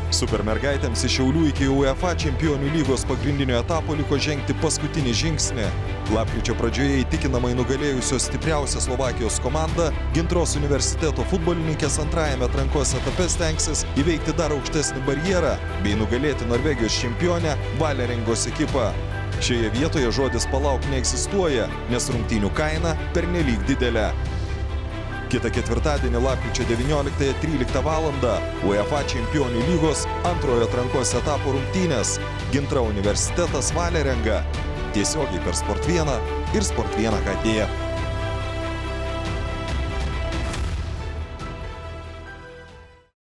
Supermergaitėms iš Šiaulių iki UEFA Čempionių lygos pagrindinio etapo liko žengti paskutinį žingsnį. Lapkričio pradžioje įtikinamai nugalėjusios stipriausią Slovakijos komandą, Gintros universiteto futbolininkės antrajame atrankos etape stengsis įveikti dar aukštesnį barjerą bei nugalėti Norvegijos čempionę Valerengos ekipą. Šioje vietoje žodis palauk neegzistuoja, nes rungtynių kaina pernelyg didelė. Kitą ketvirtadienį lapkričio 19:13 val. UEFA Čempionių lygos antrojo atrankos etapo rungtynės Gintra universitetas Valerenga. Tiesiogiai per Sport 1 ir Sport 1 KT.